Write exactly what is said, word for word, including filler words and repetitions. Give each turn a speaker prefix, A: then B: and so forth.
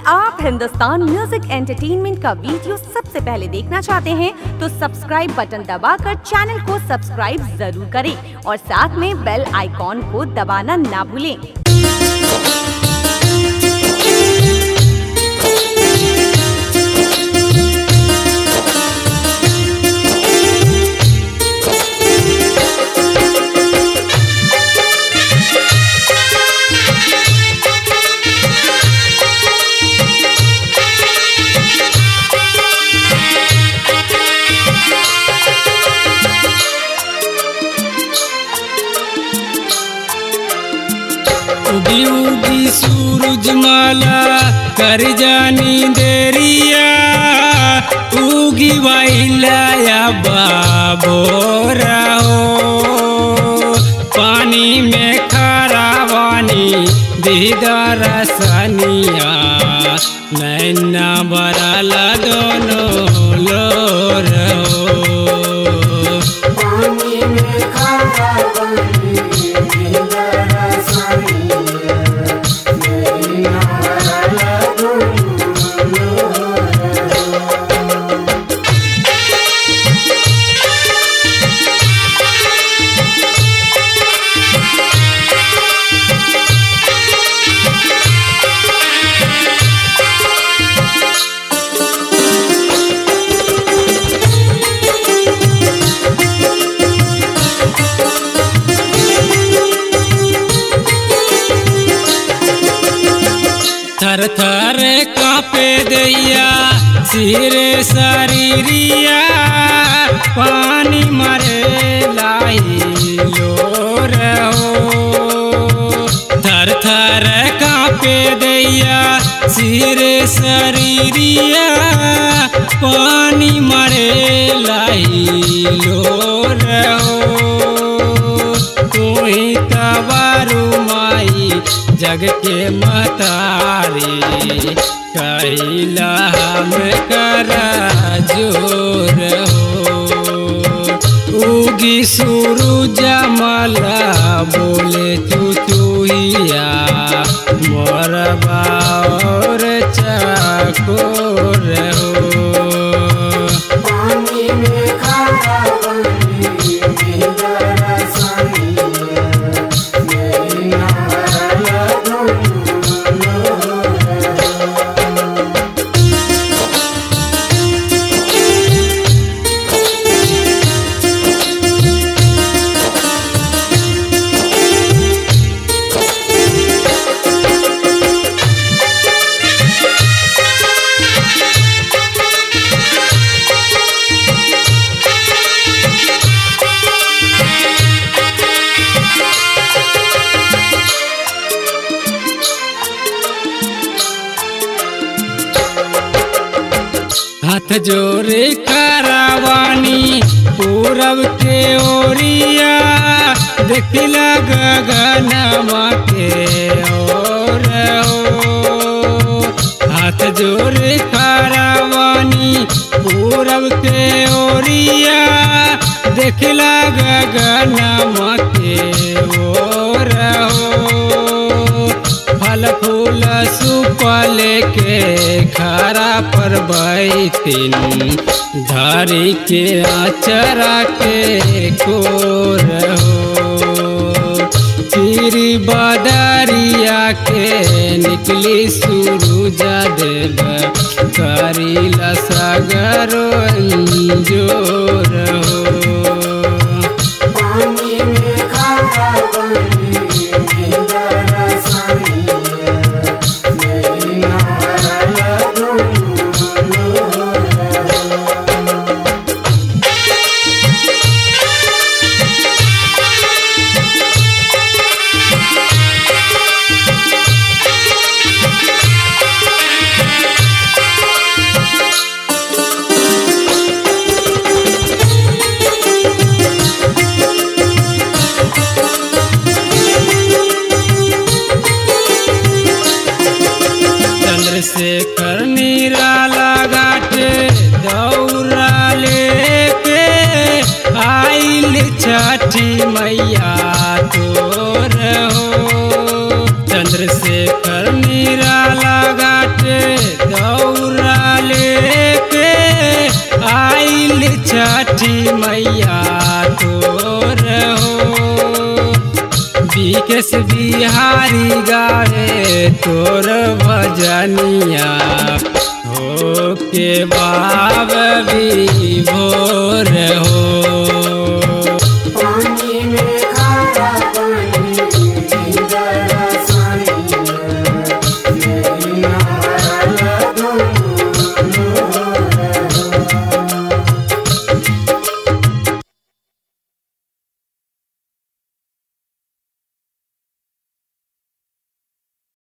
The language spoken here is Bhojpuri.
A: आप हिंदुस्तान म्यूजिक एंटरटेनमेंट का वीडियो सबसे पहले देखना चाहते हैं तो सब्सक्राइब बटन दबाकर चैनल को सब्सक्राइब जरूर करें और साथ में बेल आइकॉन को दबाना ना भूलें।
B: उगी उगी सूरजमाला कर जानी देरिया, उगी वाइलाया बाबोरा हो, पानी में खरा वानी दीदार सनिया, नैना बराला दोनों लोर हो,
C: पानी में खरा वानी दीदार सनिया, नैना बराला दोनों लोर हो।
B: थर थर कापे दैया सिरे शरीरिया, पानी मरे लाई लोर हो, थर थर कापे दैया सिरे शरीरिया, पानी मरे लाई लोर हो, तू ही तबारू माई जग के मतारी, कहिला हम करा जोर हो, उगी सूरजमाला बोले चुचुहिया, मोर बार चकोर हो,
C: पानी में खरा वानी दीदार सनिया, नैना बराला दोनों लोर हो।
B: हाथ जोरे करावानी पूरब के ओरिया, देखिला गगनमा के ओर हो, हाथ जोरे करावानी पूरब के ओरिया, देखिला गगनमा के ओर हो, फल फूल सुपल के खरा पर बैठिन, धारी के आचरा के कोर हो, चिरी बदरिया के निकली सूरुजा देव, करिला सागरो अंजोर हो,
C: पानी में खरा वानी दीदार सनिया, नैना बराला दोनों लोर हो।
B: विकेश बिहारी गावे तोर भजनिया हो के बाब भी भोर हो।